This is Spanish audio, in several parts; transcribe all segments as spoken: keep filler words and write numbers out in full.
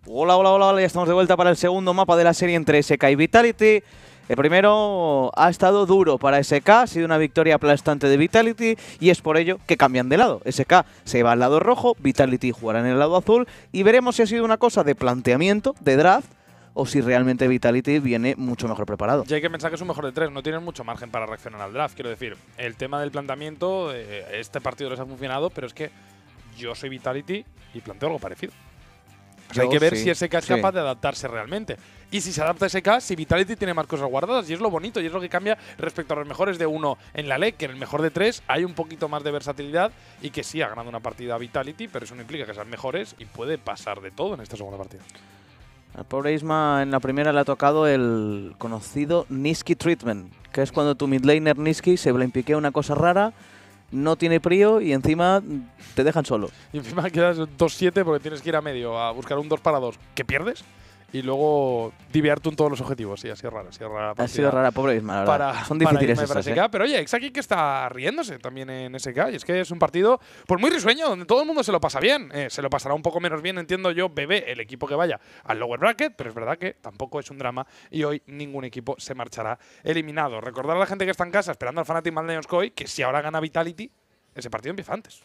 Hola, hola, hola, hola, ya estamos de vuelta para el segundo mapa de la serie entre S K y Vitality. El primero ha estado duro para S K, ha sido una victoria aplastante de Vitality y es por ello que cambian de lado. S K se va al lado rojo, Vitality jugará en el lado azul y veremos si ha sido una cosa de planteamiento, de draft, o si realmente Vitality viene mucho mejor preparado. Ya hay que pensar que es un mejor de tres, no tienen mucho margen para reaccionar al draft. Quiero decir, el tema del planteamiento, eh, este partido les ha funcionado, pero es que yo soy Vitality y planteo algo parecido. O sea, hay que ver sí, si S K es sí. capaz de adaptarse realmente. Y si se adapta a S K, si Vitality tiene más cosas guardadas. Y es lo bonito, y es lo que cambia respecto a los mejores de uno en la L E C, que en el mejor de tres hay un poquito más de versatilidad y que sí ha ganado una partida a Vitality, pero eso no implica que sean mejores y puede pasar de todo en esta segunda partida. Al pobre Isma en la primera le ha tocado el conocido Nisqy Treatment, que es cuando tu midlaner Nisqy se blimpiquea una cosa rara, no tiene prio y encima te dejan solo. Y encima quedas dos siete porque tienes que ir a medio a buscar un dos para dos que pierdes y luego diviarte en todos los objetivos. Sí, ha sido rara. Ha sido rara, ha sido rara, pobre Isma, la verdad. Para, Son difíciles para estas, S K, ¿eh? Pero oye, Xaki que está riéndose también en S K. Y es que es un partido pues muy risueño, donde todo el mundo se lo pasa bien. Eh, se lo pasará un poco menos bien, entiendo yo, B B, el equipo que vaya al lower bracket, pero es verdad que tampoco es un drama y hoy ningún equipo se marchará eliminado. Recordar a la gente que está en casa esperando al Fnatic Malneonskoy que si ahora gana Vitality, ese partido empieza antes.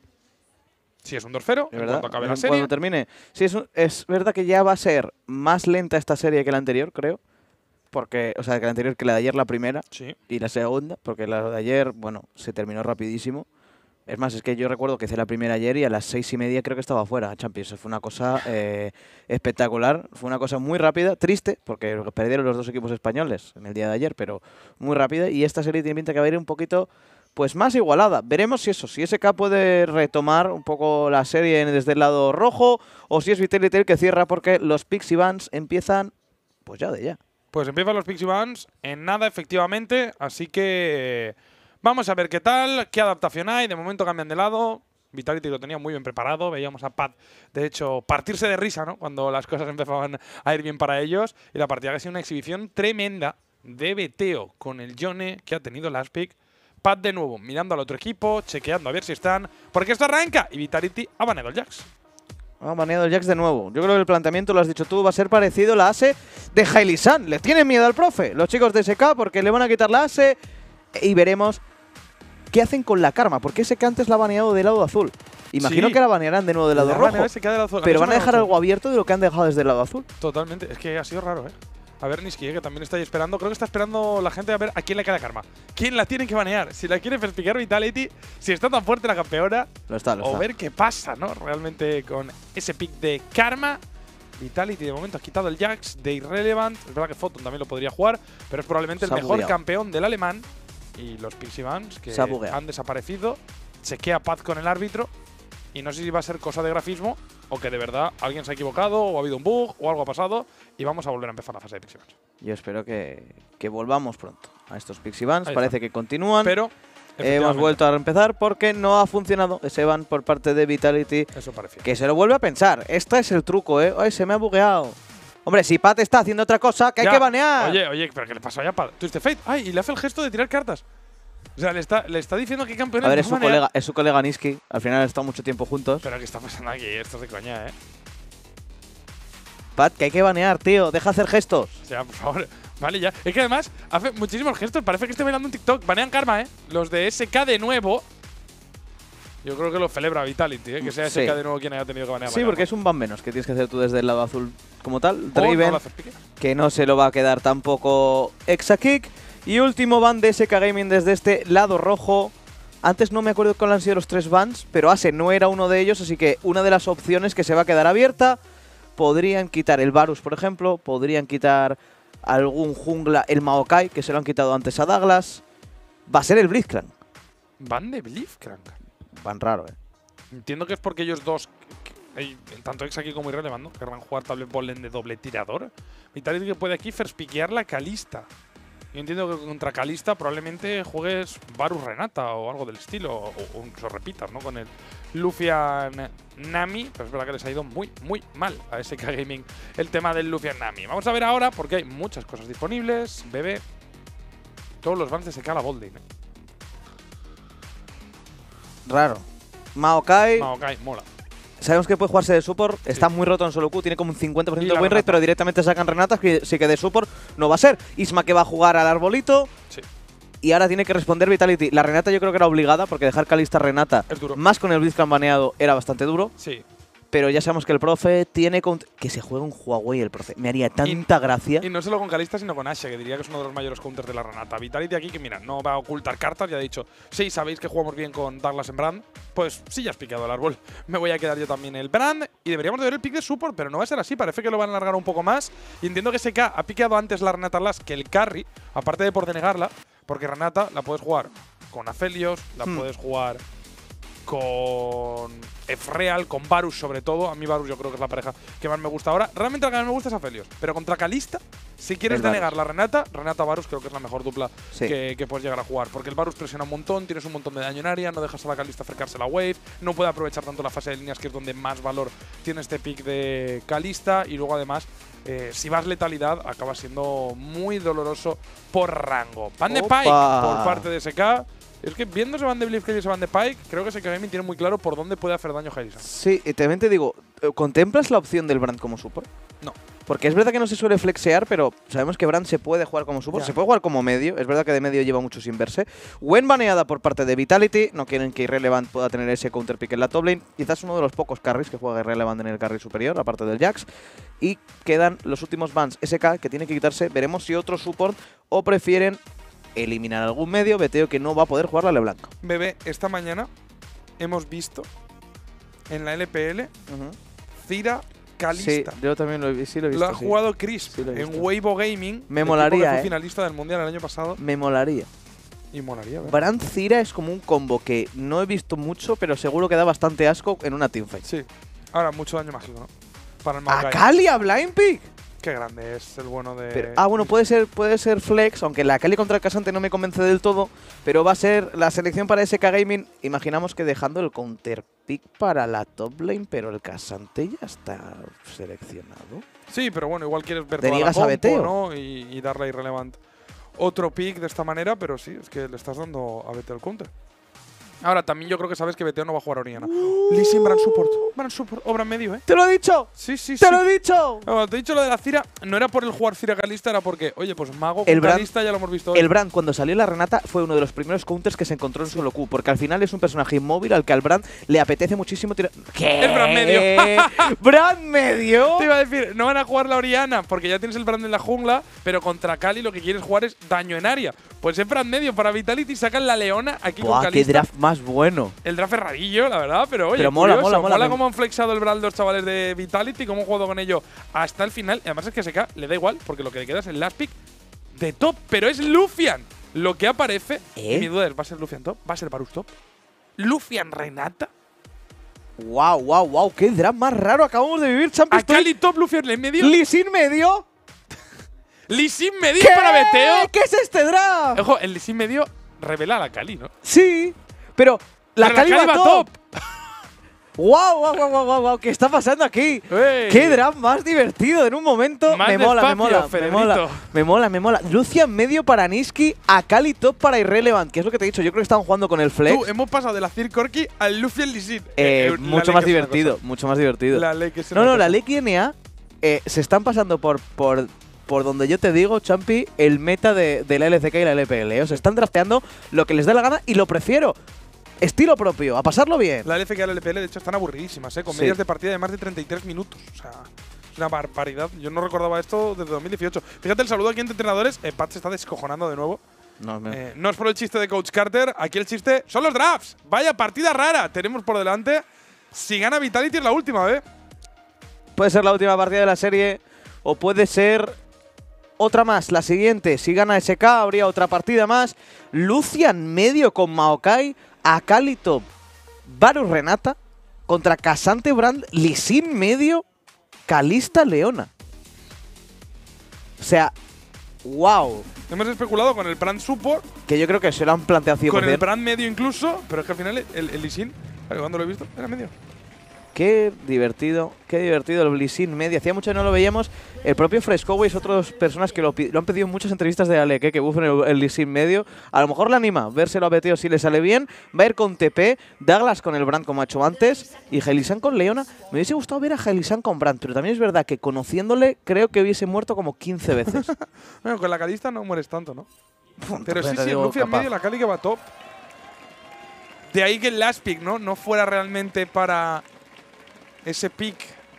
Si es un dos cero, en cuanto acabe la serie. Cuando termine. Sí, es, un, es verdad que ya va a ser más lenta esta serie que la anterior, creo. Porque, o sea, que la anterior, que la de ayer, la primera. Sí. Y la segunda, porque la de ayer, bueno, se terminó rapidísimo. Es más, es que yo recuerdo que hice la primera ayer y a las seis y media creo que estaba fuera, Champions. Fue una cosa eh, espectacular, fue una cosa muy rápida, triste, porque perdieron los dos equipos españoles en el día de ayer, pero muy rápida. Y esta serie tiene pinta que va a ir un poquito pues más igualada. Veremos si eso, si S K puede retomar un poco la serie desde el lado rojo o si es Vitality el que cierra, porque los Pixie Vans empiezan pues ya de ya. Pues empiezan los Pixie Vans en nada, efectivamente, así que vamos a ver qué tal, qué adaptación hay. De momento cambian de lado. Vitality lo tenía muy bien preparado. Veíamos a Pat, de hecho, partirse de risa, ¿no?, cuando las cosas empezaban a ir bien para ellos. Y la partida ha sido una exhibición tremenda de beteo con el Yone que ha tenido last pick. Pat de nuevo, mirando al otro equipo, chequeando a ver si están. Porque esto arranca y Vitality ha baneado el Jax. Ha baneado el Jax de nuevo. Yo creo que el planteamiento, lo has dicho tú, va a ser parecido a la ASE de Hailey-San. Le tienen miedo al profe, los chicos de S K, porque le van a quitar la ASE y veremos qué hacen con la Karma, porque S K antes la ha baneado del lado azul. Imagino sí. que la banearán de nuevo del lado La rojo, S K del azul. pero A mí van a me dejar gusta. algo abierto de lo que han dejado desde el lado azul. Totalmente, es que ha sido raro, ¿eh? A ver, Nisqy, que también está ahí esperando. Creo que está esperando la gente a ver a quién le queda Karma. ¿Quién la tiene que banear? Si la quiere perspicar Vitality, si está tan fuerte la campeona. Lo está, lo o está. ver qué pasa, ¿no? Realmente con ese pick de Karma. Vitality de momento ha quitado el Jax de Irrelevant. Es verdad que Photon también lo podría jugar, pero es probablemente el Se ha mejor bugueado. campeón del alemán. Y los Pixie Vans que Se ha bugueado. han desaparecido. Chequea Paz con el árbitro. Y no sé si va a ser cosa de grafismo o que de verdad alguien se ha equivocado o ha habido un bug o algo ha pasado y vamos a volver a empezar la fase de Pixie Vans. Yo espero que, que volvamos pronto a estos Pixie Vans. Ahí Parece está. que continúan. Pero Hemos efectivamente, vuelto a empezar porque no ha funcionado ese ban por parte de Vitality. eso parecía. Que se lo vuelve a pensar. Este es el truco, ¿eh? Ay, se me ha bugueado. Hombre, si Pat está haciendo otra cosa, que Ya. hay que banear. Oye, oye, pero ¿qué le pasó ya? Twisted Fate. Ay, y le hace el gesto de tirar cartas. O sea, le está, le está diciendo que campeones A ver, no es su, banear. colega, es su colega Nisqy. Al final han estado mucho tiempo juntos. Pero ¿qué está pasando aquí? Esto es de coña, ¿eh? Pat, que hay que banear, tío. Deja hacer gestos. O sea, por favor. Vale, ya. Es que además hace muchísimos gestos. Parece que esté bailando un TikTok. Banean Karma, ¿eh? Los de S K de nuevo. Yo creo que lo celebra Vitality, ¿eh? Que sea Sí. S K de nuevo quien haya tenido que banear. Sí, porque es un ban menos que tienes que hacer tú desde el lado azul como tal. O no Draven, lo haces pique. que no se lo va a quedar tampoco Exakick. Y último ban de S K Gaming desde este lado rojo. Antes no me acuerdo cuáles han sido los tres bans, pero Ase no era uno de ellos, así que una de las opciones que se va a quedar abierta. Podrían quitar el Varus, por ejemplo. Podrían quitar algún jungla, el Maokai, que se lo han quitado antes a Douglas. Va a ser el Blitzcrank. Van de Blitzcrank. Van raro, eh. Entiendo que es porque ellos dos, que- que- tanto Exaki como Irrelevant, ¿no?, querrán jugar tablet bowling de doble tirador. Vitality que puede aquí firspiquear la Kalista. Yo entiendo que contra Kalista probablemente juegues Varus Renata o algo del estilo, o, o incluso repitas, ¿no?, con el Lucian Nami, pero es verdad que les ha ido muy, muy mal a S K Gaming el tema del Lucian Nami. Vamos a ver ahora, porque hay muchas cosas disponibles. Bebé, todos los bans de S K a la bolding, ¿eh? Raro. Maokai. Maokai, mola. sabemos que puede jugarse de support, sí. Está muy roto en solo Q, tiene como un cincuenta por ciento de win rate, pero directamente sacan Renata, que sí que de support no va a ser. Isma que va a jugar al arbolito. Sí. Y ahora tiene que responder Vitality. La Renata yo creo que era obligada, porque dejar Kalista Renata, más con el Blitzcrank baneado, era bastante duro. Sí. Pero ya sabemos que el profe tiene… Que se juega un Huawei el profe. Me haría tanta y, gracia. Y no solo con Kalista, sino con Ashe, que diría que es uno de los mayores counters de la Renata. Vitality aquí, que mira, no va a ocultar cartas, ya ha dicho, sí, sabéis que jugamos bien con Douglas en Brand. Pues sí, ya has picado el árbol. Me voy a quedar yo también el Brand. Y deberíamos de ver el pick de support, pero no va a ser así. Parece que lo van a alargar un poco más. Y entiendo que S K ha picado antes la Renata Last que el carry, aparte de por denegarla, porque Renata la puedes jugar con Aphelios, la hmm. puedes jugar con Ezreal, con Varus sobre todo. A mí Varus yo creo que es la pareja que más me gusta ahora. Realmente la que más me gusta es Aphelios. Pero contra Kalista, si quieres el denegar Varus. La Renata, Renata-Varus creo que es la mejor dupla sí. que, que puedes llegar a jugar. Porque el Varus presiona un montón, tienes un montón de daño en área, no dejas a la Kalista acercarse a la wave, no puede aprovechar tanto la fase de líneas, que es donde más valor tiene este pick de Kalista. Y luego además, eh, si vas letalidad, acaba siendo muy doloroso por rango. Van de Pike por parte de S K. Es que viendo se van de Blitzcrank y se van de Pike, creo que S K Gaming tiene muy claro por dónde puede hacer daño Harrison. Sí, y también te digo, ¿contemplas la opción del Brand como support? No. Porque es verdad que no se suele flexear, pero sabemos que Brand se puede jugar como support, ya. Se puede jugar como medio. Es verdad que de medio lleva mucho sin verse. Buen baneada por parte de Vitality. No quieren que Irrelevant pueda tener ese counter pick en la top lane. Quizás uno de los pocos carries que juega Irrelevant en el carry superior, aparte del Jax. Y quedan los últimos bans S K que tiene que quitarse. Veremos si otro support o prefieren eliminar algún medio. Beteo que no va a poder jugar la LeBlanc. Bebé, esta mañana hemos visto en la L P L uh-huh. Zira Kalista. Sí, yo también lo he, sí lo he visto. Lo ha sí. jugado Crisp sí en Weibo Gaming. Me molaría, fue eh. finalista del Mundial el año pasado. Me molaría. Y molaría, ¿verdad? Brand Zira es como un combo que no he visto mucho, pero seguro que da bastante asco en una teamfight. Sí. Ahora, mucho daño mágico, ¿no? Para el Maokai. ¿Akali a Blind Pick? Qué grande es el bueno de… Pero, ah, bueno, puede ser, puede ser flex, aunque la Akali contra el Casante no me convence del todo, pero va a ser la selección para S K Gaming. Imaginamos que dejando el counter pick para la top lane, pero el Casante ya está seleccionado. Sí, pero bueno, igual quieres ver toda la compo, ¿no? Y, y darle Irrelevant otro pick de esta manera, pero sí, es que le estás dando a Beteo el counter. Ahora, también yo creo que sabes que Beteo no va a jugar a Oriana. Uh, Lee Sin, Brand Support. Brand Support, obra en medio, ¿eh? ¡Te lo he dicho! Sí, sí, ¡Te sí. lo he dicho! No, te he dicho lo de la Zira, no era por el jugar Zira Kalista, era porque, oye, pues Mago con Kalista ya lo hemos visto hoy. El Brand, cuando salió la Renata, fue uno de los primeros counters que se encontró en solo Q, porque al final es un personaje inmóvil al que al Brand le apetece muchísimo tirar… ¿Qué? ¡El Brand medio! ¿Brand medio? Te iba a decir, no van a jugar la Oriana, porque ya tienes el Brand en la jungla, pero contra Kali lo que quieres jugar es daño en área. Pues es Brand medio para Vitality, sacan la Leona aquí Buah, con Kalista. ¡Qué draft más bueno! El draft es rarillo, la verdad, pero oye, pero mola, curioso, mola, mola, mola cómo han flexado el Brand los chavales de Vitality, cómo han jugado con ello hasta el final. Y además es que S K le da igual, porque lo que le queda es el last pick de top, pero es Lucian lo que aparece. ¿Eh? Y mi duda es, ¿va a ser Lucian top? ¿Va a ser Varus top? ¿Lucian Renata? ¡Wow, wow, wow! ¡Qué draft más raro acabamos de vivir, Champions! ¿Akali top, Lucian en medio? ¿Lee Sin medio? ¿Lee Sin medio para Beteo? ¿Qué es este draft? Ojo, el Lee Sin medio revela a la Kali, ¿no? Sí, pero la pero Kali la Kali va va top. top. ¡Wow, wow, wow, wow, wow! ¿Qué está pasando aquí? Hey. ¡Qué draft más divertido! En un momento más me mola, despacio, me mola, me mola, me mola, me mola. Lucian medio para Niski, Akali top para Irrelevant, que es lo que te he dicho. Yo creo que estaban jugando con el flex. Tú, hemos pasado de la Cir Corki al Lucian Lee Sin. Eh, eh, mucho más divertido, mucho más divertido. La ley que se no, no, la Lake N A eh, se están pasando por, por, por donde yo te digo, Champi, el meta de, de la L C K y la L P L. ¿eh? O sea, están drafteando lo que les da la gana y lo prefiero. Estilo propio, a pasarlo bien. La L F K y la L P L, de hecho, están aburridísimas, ¿eh? Con sí. medias de partida de más de treinta y tres minutos. O sea, es una barbaridad. Yo no recordaba esto desde dos mil dieciocho. Fíjate el saludo aquí entre entrenadores. Eh, Pat se está descojonando de nuevo. No, eh, no es por el chiste de Coach Carter. Aquí el chiste son los drafts. Vaya partida rara tenemos por delante. Si gana Vitality es la última, ¿eh? Puede ser la última partida de la serie o puede ser otra más, la siguiente. Si gana S K habría otra partida más. Lucian medio con Maokai, Akali top, Varus Renata contra Casante Brand, Lee Sin medio, Kalista Leona. O sea, wow. Hemos especulado con el Brand Support. Que yo creo que se lo han planteado cien por cien. Con el Brand medio incluso, pero es que al final el, el Lee Sin, ¿cuándo lo he visto? Era medio. Qué divertido, qué divertido el Blizzin medio. Hacía mucho que no lo veíamos. El propio Fresco y otras personas que lo, lo han pedido en muchas entrevistas de Alec, ¿eh? Que bufen el, el Blizzin medio. A lo mejor le anima vérselo a Beteo si le sale bien. Va a ir con T P, Douglas con el Brand como ha hecho antes y Haelisan con Leona. Me hubiese gustado ver a Haelisan con Brand, pero también es verdad que conociéndole creo que hubiese muerto como quince veces. Bueno, con la Kalista no mueres tanto, ¿no? Pum, pero sí, te sí, digo, Luffy en capaz. medio, la Kali que va top. De ahí que el last pick, ¿no? No fuera realmente para ese pick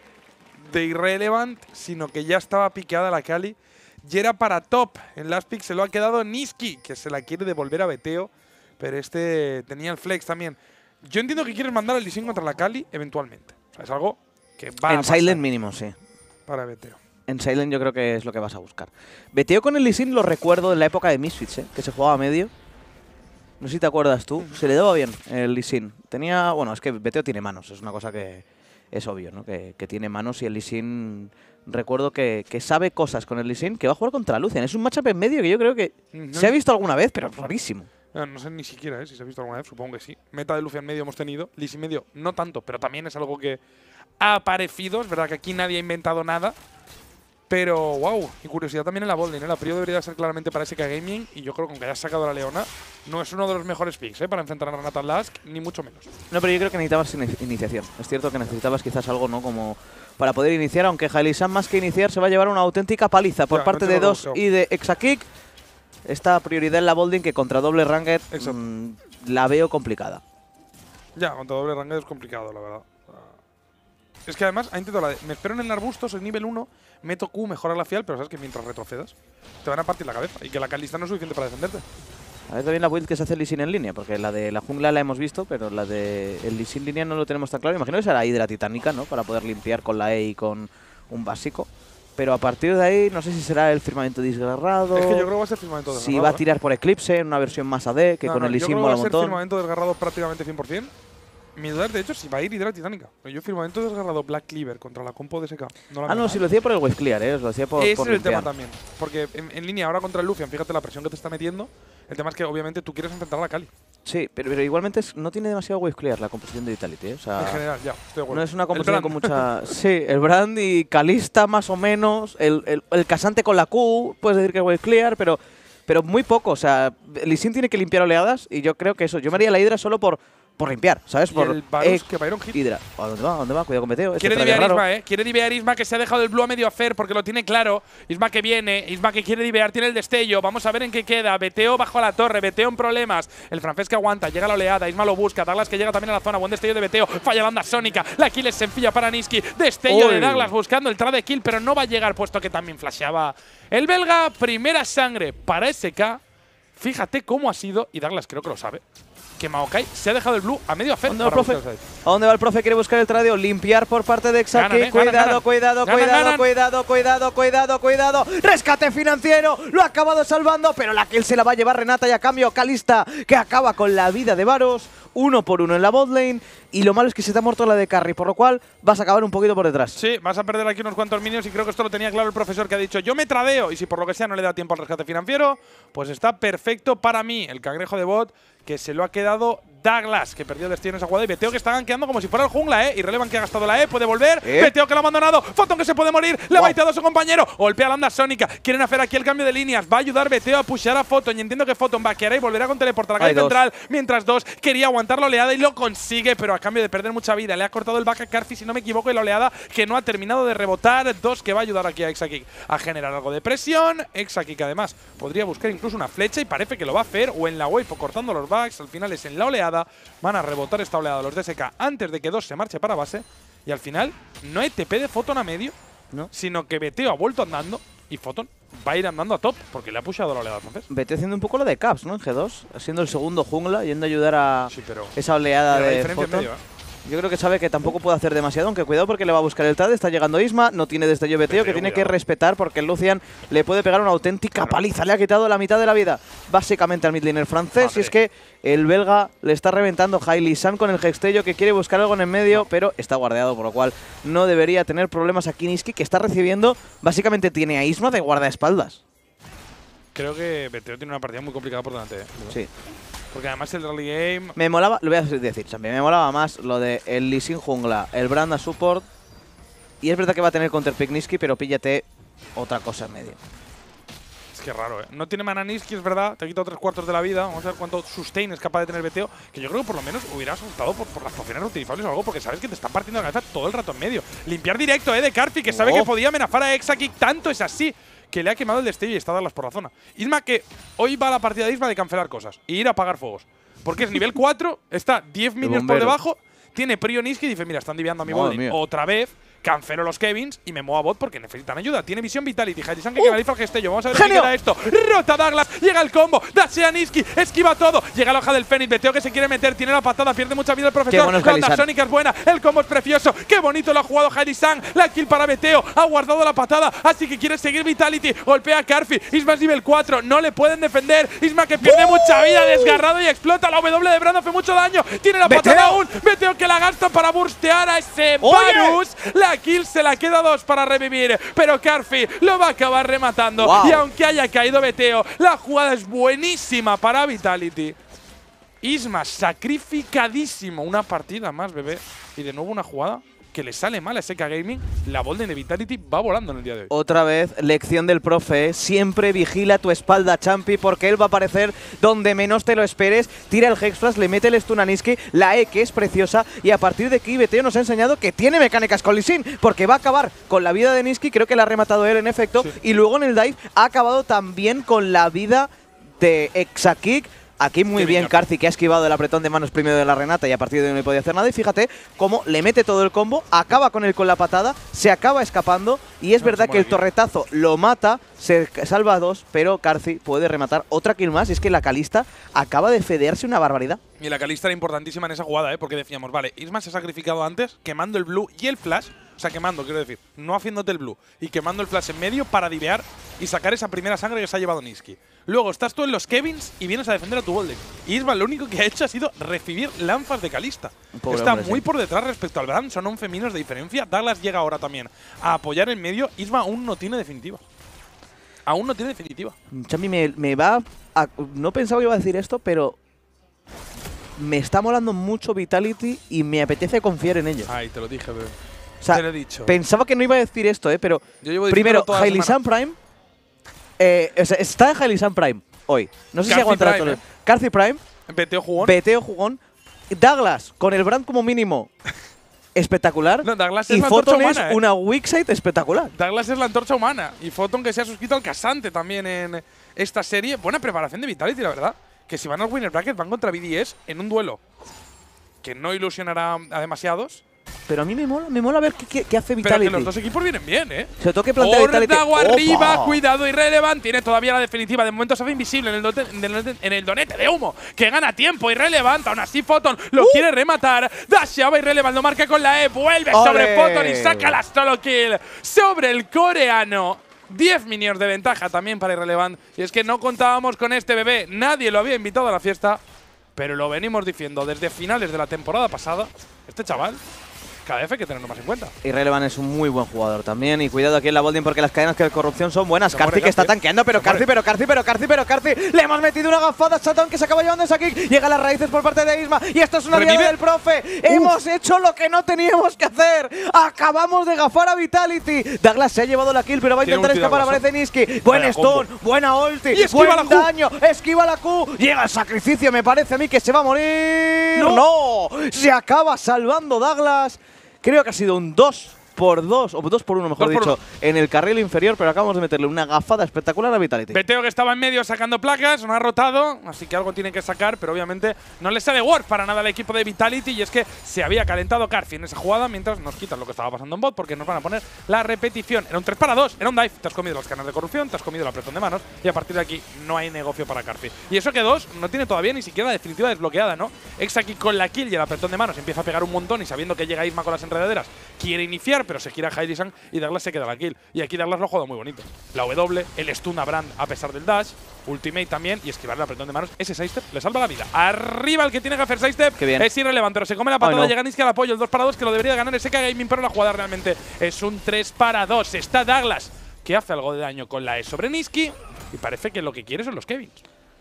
de Irrelevant, sino que ya estaba piqueada la Kali. Y era para top. En last pick se lo ha quedado Niski, que se la quiere devolver a Beteo. Pero este tenía el flex también. Yo entiendo que quieres mandar el diseño contra la Kali eventualmente. O sea, es algo que va En a pasar Silent mínimo, sí. para Beteo. En Silent yo creo que es lo que vas a buscar. Beteo con el Lee Sin lo recuerdo en la época de Misfits, ¿eh? Que se jugaba a medio. No sé si te acuerdas tú. Se le daba bien el Lee Sin. Tenía… Bueno, es que Beteo tiene manos. Es una cosa que es obvio, ¿no? Que, que tiene manos y el Lee Sin… Recuerdo que, que sabe cosas con el Lee Sin, que va a jugar contra Lucian. Es un matchup en medio que yo creo que No, se ha visto alguna vez, pero rarísimo. No, no sé ni siquiera ¿eh? si se ha visto alguna vez, supongo que sí. Meta de Luffy en medio hemos tenido, Lee Sin medio no tanto, pero también es algo que ha aparecido. Es verdad que aquí nadie ha inventado nada. Pero, wow, y curiosidad también en la botlane, ¿eh? La prio debería ser claramente para S K Gaming y yo creo que aunque hayas sacado a la Leona, no es uno de los mejores picks ¿eh? Para enfrentar a Renata Lask, ni mucho menos. No, pero yo creo que necesitabas ini- iniciación. Es cierto que necesitabas quizás algo, ¿no? Como para poder iniciar, aunque Haelisan más que iniciar se va a llevar una auténtica paliza por Ya, parte no te de lo dos busco. y de Exakick. Esta prioridad en la bolding que contra doble ranked Exacto. mmm, la veo complicada. Ya, contra doble rango es complicado, la verdad. Es que además ha intentado la de, me espero en el arbusto, soy nivel uno, meto Q, mejora la fial, pero sabes que mientras retrocedas te van a partir la cabeza y que la Kalista no es suficiente para defenderte. A ver también la build que se hace el Lee Sin en línea, porque la de la jungla la hemos visto, pero la de el Lee Sin en línea no lo tenemos tan claro. Imagino que será Hidra Titánica, ¿no? Para poder limpiar con la E y con un básico. Pero a partir de ahí, no sé si será el firmamento desgarrado. Es que yo creo que va a ser firmamento desgarrado. Si va a ¿eh? tirar por Eclipse en una versión más A D, que No, con no, el Lee yo Sin creo que va mola a un ser montón. firmamento desgarrado prácticamente cien por cien. Mi duda es, de hecho, si va a ir Hidra Titánica. Yo firmamento desgarrado Black Cleaver contra la compo de S K. No la Ah, veo no, mal. si lo decía por el Wave Clear, ¿eh? Os lo decía por, Ese por es el tema limpiar. también. Porque en, en línea ahora contra el Lucian, fíjate la presión que te está metiendo. El tema es que obviamente tú quieres enfrentar a la Kali. Sí, pero, pero igualmente es- no tiene demasiado Wave Clear la composición de Vitality, ¿eh? O sea, En general, ya, estoy de acuerdo. no es una El composición Brand. con mucha… Sí, el Brand y Kalista más o menos, el, el, el casante con la Q, puedes decir que es Wave Clear, pero, pero muy poco. O sea, Lee Sin tiene que limpiar oleadas y yo creo que eso, yo me haría la Hidra solo por, por limpiar, ¿sabes? Y Por el Varus eh, que Byron hit. Hidra. ¿A dónde va? ¿A dónde va? Cuidado con Beteo. Este Quiere traje divear raro. Isma, ¿eh? Quiere divear Isma, que se ha dejado el blue a medio hacer porque lo tiene claro. Isma que viene, Isma que quiere divear, tiene el destello. Vamos a ver en qué queda. Beteo bajo a la torre, Beteo en problemas. El francés que aguanta, llega la oleada, Isma lo busca. Douglas que llega también a la zona, buen destello de Beteo. Falla la onda sónica, la kill es sencilla para Niski. Destello Uy. de Douglas buscando el trade de kill, pero no va a llegar puesto que también flasheaba el belga. Primera sangre para S K. Fíjate cómo ha sido, y Douglas creo que lo sabe, que Maokai se ha dejado el blue a medio hacer. ¿Dónde va el profe? ¿A dónde va el profe? Quiere buscar el tradeo. Limpiar por parte de Exaki. Ganan, eh, Cuidado, ganan, ganan. cuidado, Ganan, cuidado, ganan. cuidado, cuidado, cuidado, cuidado. Rescate financiero. Lo ha acabado salvando, pero la kill se la va a llevar Renata y a cambio Kalista, que acaba con la vida de Varus. Uno por uno en la botlane. Y lo malo es que se te ha muerto la de carry, por lo cual vas a acabar un poquito por detrás. Sí, vas a perder aquí unos cuantos minions y creo que esto lo tenía claro el profesor, que ha dicho yo me tradeo y si por lo que sea no le da tiempo al rescate financiero, pues está perfecto para mí. El cangrejo de bot que se lo ha quedado Douglas, que perdió el destino en esa jugada, y Beteo que está gankeando como si fuera el jungla, ¿eh? Y Relevan que ha gastado la E, puede volver. ¿Eh? Beteo que lo ha abandonado. Photon que se puede morir. Le ha Wow. baiteado a su compañero. Golpea la onda sónica. Quieren hacer aquí el cambio de líneas. Va a ayudar Beteo a pushear a Photon. Y entiendo que Photon vaqueará y volverá con teleport a la calle Hay dos. central. Mientras dos quería aguantar la oleada y lo consigue, pero a cambio de perder mucha vida. Le ha cortado el back a Carfi, si no me equivoco, y la oleada que no ha terminado de rebotar. Dos que va a ayudar aquí a Exakick a generar algo de presión. Exakick además podría buscar incluso una flecha y parece que lo va a hacer. O en la wave o cortando los backs. Al final es en la oleada. Van a rebotar esta oleada los D S K antes de que dos se marche para base. Y al final no hay T P de Photon a medio, ¿No? sino que Beteo ha vuelto andando y Photon va a ir andando a top porque le ha pushado la oleada al francés. Beteo haciendo un poco lo de Caps, ¿no? En G dos. Siendo el segundo jungla, yendo a ayudar a Sí, pero esa oleada Pero la de diferencia en Photon. medio, ¿eh? Yo creo que sabe que tampoco puede hacer demasiado, aunque cuidado porque le va a buscar el trade. Está llegando Isma, no tiene destello Beteo, que Beteo, tiene que cuidado. respetar porque el Lucian le puede pegar una auténtica paliza. Le ha quitado la mitad de la vida, básicamente al midlaner francés. Madre. Y es que el belga le está reventando Haelisan con el Hextello, que quiere buscar algo en el medio, pero está guardeado, por lo cual no debería tener problemas aquí Niski, que está recibiendo, básicamente tiene a Isma de guardaespaldas. Creo que Beteo tiene una partida muy complicada por delante. ¿eh? Sí. Porque además el early game… Me molaba, lo voy a decir también, me molaba más lo de el Lee Sin jungla, el Brand a support. Y es verdad que va a tener counter pick Niski, pero píllate otra cosa en medio. Es que raro, ¿eh? No tiene mana Niski, es verdad. Te ha quitado tres cuartos de la vida. Vamos a ver cuánto sustain es capaz de tener B T O. Que yo creo que por lo menos hubieras optado por, por las pociones reutilizables o algo, porque sabes que te están partiendo la cabeza todo el rato en medio. Limpiar directo, ¿eh? De Karfi, que sabe Oh. que podía amenazar a Exakick. Tanto es así que le ha quemado el destello y está Darlas por la zona. Isma, que hoy va a la partida de Isma de cancelar cosas y ir a apagar fuegos. Porque es nivel cuatro, está diez minions por bombero. debajo, tiene Prio Niski y dice: mira, están diviando a mi Madre botlane mía. otra vez. Cancelo los Kevins y me muevo a bot porque necesitan ayuda. Tiene visión Vitality. Hajisan que canaliza el gestello. Vamos a ver ¡Genio! qué queda esto. Rota Douglas. Llega el combo. Dashea Niski. Esquiva todo. Llega la hoja del Fénix. Beteo que se quiere meter. Tiene la patada. Pierde mucha vida el profesor. bueno es La Hajisan. onda Sónica es buena. El combo es precioso. Qué bonito lo ha jugado Hajisan. La kill para Beteo. Ha guardado la patada. Así que quiere seguir Vitality. Golpea a Karfi. Isma es nivel cuatro. No le pueden defender. Isma que pierde mucha vida. Desgarrado y explota. La W de Brand hace mucho daño. Tiene la Beteo. patada aún. Beteo que la gasta para burstear a ese Oye. Varus. La kill se la queda dos para revivir, pero Karfi lo va a acabar rematando. Wow. Y aunque haya caído Beteo, la jugada es buenísima para Vitality. Isma sacrificadísimo. Una partida más, bebé. Y de nuevo una jugada que le sale mal a S K Gaming. La Bolden de Vitality va volando en el día de hoy. Otra vez, lección del profe, ¿eh? Siempre vigila tu espalda, Champi, porque él va a aparecer donde menos te lo esperes. Tira el Hexflash, le mete el stun a Niski, la E que es preciosa, y a partir de aquí Beteo nos ha enseñado que tiene mecánicas con Lee Sin, porque va a acabar con la vida de Niski, creo que la ha rematado él en efecto, Sí. y luego en el dive ha acabado también con la vida de Exakick. Aquí muy Qué bien bien, Karthi, que ha esquivado el apretón de manos primero de la Renata y a partir de ahí no le podía hacer nada. Y fíjate cómo le mete todo el combo, acaba con él con la patada, se acaba escapando. Y es No, verdad se que el muere aquí. torretazo lo mata, se salva a dos, pero Karthi puede rematar otra kill más. Y es que la Kalista acaba de fedearse una barbaridad. Y la Kalista era importantísima en esa jugada, ¿eh? Porque decíamos, vale, Isma se ha sacrificado antes, quemando el blue y el flash. O sea, quemando, quiero decir, no haciéndote el blue. Y quemando el flash en medio para divear y sacar esa primera sangre que se ha llevado Niski. Luego estás tú en los Kevins y vienes a defender a tu Golden. Y Isma lo único que ha hecho ha sido recibir lanzas de Kalista. Pobre Está hombre, muy sí. por detrás respecto al Brand, son once minos de diferencia. Douglas llega ahora también a apoyar en medio. Isma aún no tiene definitiva. Aún no tiene definitiva. Champi me, me va a, no pensaba que iba a decir esto, pero me está molando mucho Vitality y me apetece confiar en ellos. Ay, te lo dije, bebé. O sea, te lo he dicho. pensaba que no iba a decir esto, eh, pero Yo llevo primero, diciéndolo toda la Hailey semana. Sun Prime. Eh, o sea, está en Hailey Sun Prime hoy. No sé si Karthi aguantará Prime, todo. eh. Karthi Prime, Beteo jugón. Beteo jugón. Douglas, con el brand como mínimo, espectacular. No, Douglas es y la Photon antorcha es humana, ¿eh? una weak side espectacular. Douglas es la antorcha humana. Y Photon que se ha suscrito al casante también en esta serie. Buena preparación de Vitality, la verdad. Que si van al winner bracket van contra B D S en un duelo que no ilusionará a demasiados. Pero a mí me mola, me mola ver qué, qué- qué hace Pero Vitality. que los dos equipos vienen bien, ¿eh? Se toque plantea Vitality. Hordago arriba, ¡Opa! cuidado, Irrelevant. Tiene todavía la definitiva. De momento se hace invisible en el, dote- en el- en el donete de humo. Que gana tiempo, Irrelevant. Aún así, Photon lo Uh. quiere rematar. Dasheaba Irrelevant, lo marca con la E. Vuelve ¡Ole! sobre Photon y saca la solo kill sobre el coreano. diez minions de ventaja también para Irrelevant. Y es que no contábamos con este bebé. Nadie lo había invitado a la fiesta. Pero lo venimos diciendo desde finales de la temporada pasada. Este chaval, cada vez hay que tenerlo más en cuenta. Irrelevant es un muy buen jugador también. Y cuidado aquí en la Bolding porque las cadenas de corrupción son buenas. Se Karthi muere que está Karthi. tanqueando, pero Se Karthi, muere. pero Karthi, pero Karthi, pero Karthi. Le hemos metido una gafada a Chatón que se acaba llevando esa kick. Llega a las raíces por parte de Isma. Y esto es una ¿Revive? aliada del profe. Hemos hecho lo que no teníamos que hacer. Acabamos de gafar a Vitality. Douglas se ha llevado la kill, pero va a Tiene intentar ulti escapar. Douglas, Aparece Niski. Buen Vaya stun, combo. buena ulti, Y esquiva buen la Q. daño. Esquiva la Q. Llega el sacrificio. Me parece a mí que se va a morir. No. ¡No! Se acaba salvando Douglas. Creo que ha sido un dos por dos, o dos por uno mejor dos por dicho, en el carril inferior, pero acabamos de meterle una gafada espectacular a Vitality. Beteo que estaba en medio sacando placas, no ha rotado, así que algo tiene que sacar, pero obviamente no le sale Ward para nada al equipo de Vitality y es que se había calentado Karfi en esa jugada mientras nos quitan lo que estaba pasando en bot porque nos van a poner la repetición. Era un tres para dos, era un dive, te has comido las canas de corrupción, te has comido el apretón de manos y a partir de aquí no hay negocio para Karfi. Y eso que dos no tiene todavía ni siquiera la definitiva desbloqueada, ¿no? Ex aquí con la kill y el apretón de manos empieza a pegar un montón y sabiendo que llega Isma con las enredaderas, quiere iniciar, pero se gira Hailey Sun y Douglas se queda la kill. Y aquí Douglas lo ha jugado muy bonito. La W, el stun a Brand a pesar del dash, ultimate también y esquivar el apretón de manos. Ese sidestep le salva la vida. Arriba el que tiene que hacer sidestep. Qué bien. Es irrelevante, pero se come la patada. Ay, no. Llega Niski al apoyo. El dos para dos que lo debería ganar ese Gaming, pero la jugada realmente es un tres para dos. Está Douglas que hace algo de daño con la E sobre Niski y parece que lo que quiere son los Kevins.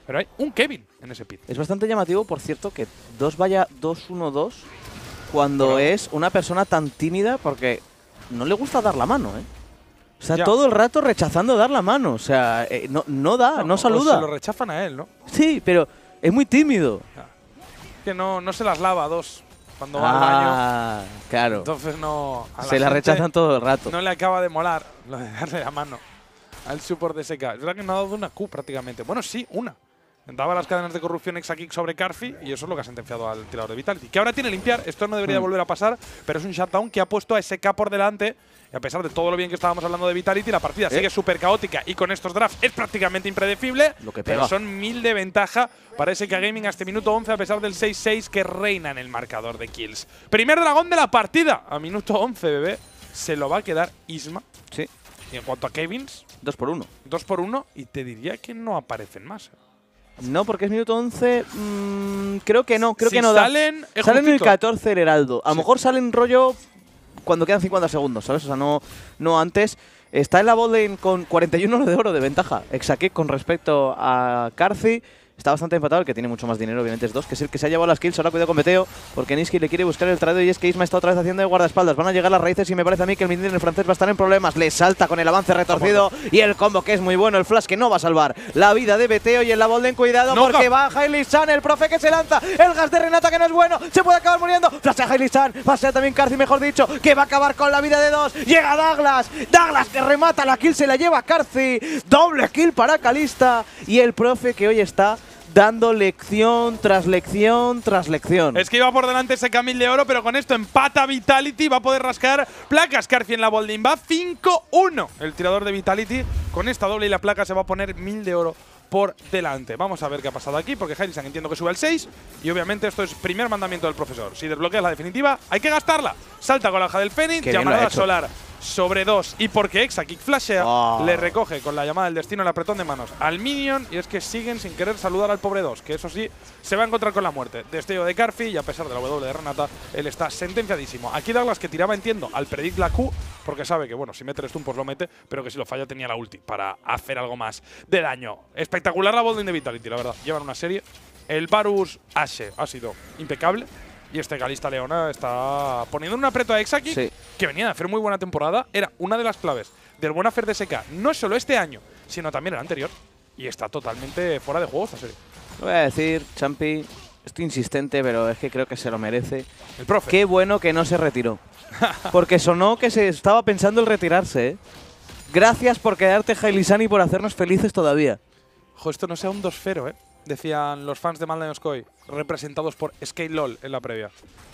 Pero hay un Kevin en ese pit. Es bastante llamativo, por cierto, que dos vaya dos uno dos cuando Pero, es una persona tan tímida porque no le gusta dar la mano, ¿eh? O sea, ya. todo el rato rechazando dar la mano. O sea, eh, no, no da, no, no saluda. Se lo rechazan a él, ¿no? Sí, pero es muy tímido. Ya. Que no, no se las lava a dos cuando va ah, al baño. Claro. Entonces no… a Se la rechazan todo el rato. No le acaba de molar lo de darle la mano al support de S K. Es verdad que no ha dado una Q prácticamente. Bueno, sí, una. Daba las cadenas de corrupción Exakick sobre Karfi y eso es lo que ha sentenciado al tirador de Vitality. Que ahora tiene limpiar, esto no debería mm. volver a pasar, pero es un shutdown que ha puesto a S K por delante. Y a pesar de todo lo bien que estábamos hablando de Vitality, la partida ¿Eh? sigue súper caótica y con estos drafts es prácticamente impredecible. Lo que pero son mil de ventaja para S K Gaming hasta minuto once, a pesar del seis seis que reina en el marcador de kills. Primer dragón de la partida a minuto once, bebé. Se lo va a quedar Isma. Sí. Y en cuanto a Kevins, dos por uno. dos por uno y te diría que no aparecen más. No, porque es minuto once. Mmm, creo que no, creo si que no salen, da. Salen en el catorce el Heraldo. A lo sí. mejor salen rollo cuando quedan cincuenta segundos, ¿sabes? O sea, no, no antes. Está en la botlane con cuarenta y uno de oro de ventaja. Exakick con respecto a Karfi. Está bastante empatado, el que tiene mucho más dinero, obviamente es dos, que es el que se ha llevado las kills. Ahora cuidado con Beteo, porque Niski le quiere buscar el tradeo y es que Isma está otra vez haciendo de guardaespaldas. Van a llegar las raíces y me parece a mí que el midlane el francés va a estar en problemas. Le salta con el avance retorcido y el combo que es muy bueno, el flash que no va a salvar la vida de Beteo. Y en la botlane cuidado no, porque va Hailey San, el profe que se lanza, el gas de Renata que no es bueno, se puede acabar muriendo. Flash a Hailey San, va a ser también Karfi, mejor dicho, que va a acabar con la vida de dos. Llega Douglas, Douglas que remata la kill, se la lleva Karfi. Doble kill para Kalista y el profe que hoy está dando lección tras lección tras lección. Es que iba por delante ese Camil de oro, pero con esto empata Vitality. Va a poder rascar placas. Karfi en la bolding va cinco uno. El tirador de Vitality con esta doble y la placa se va a poner mil de oro por delante. Vamos a ver qué ha pasado aquí, porque Hailey entiendo que sube al seis. Y obviamente esto es primer mandamiento del profesor. Si desbloqueas la definitiva, hay que gastarla. Salta con la hoja del Fénix, llamada solar sobre dos. Y porque Exakick flashea, oh. le recoge con la llamada del destino el apretón de manos al minion. Y es que siguen sin querer saludar al pobre dos, que eso sí, se va a encontrar con la muerte. Destello de Karfi y a pesar de la W de Renata, él está sentenciadísimo. Aquí Douglas que tiraba, entiendo, al predict la Q, porque sabe que, bueno, si mete el stun pues lo mete, pero que si lo falla tenía la ulti para hacer algo más de daño. Espectacular la bolding de Vitality, la verdad. Llevan una serie. El Varus Ashe ha sido impecable. Y este Kalista Leona está poniendo un aprieto a Exakick, sí. que venía de hacer muy buena temporada. Era una de las claves del buen hacer de S K, no solo este año, sino también el anterior. Y está totalmente fuera de juego esta serie. Lo voy a decir, Champi, estoy insistente, pero es que creo que se lo merece. El profe. Qué bueno que no se retiró. Porque sonó que se estaba pensando en retirarse, ¿eh? Gracias por quedarte, Hailey-san, y por hacernos felices todavía. Ojo, esto no sea un dos cero, ¿eh? Decían los fans de Malden Skoy, representados por Skate LOL en la previa.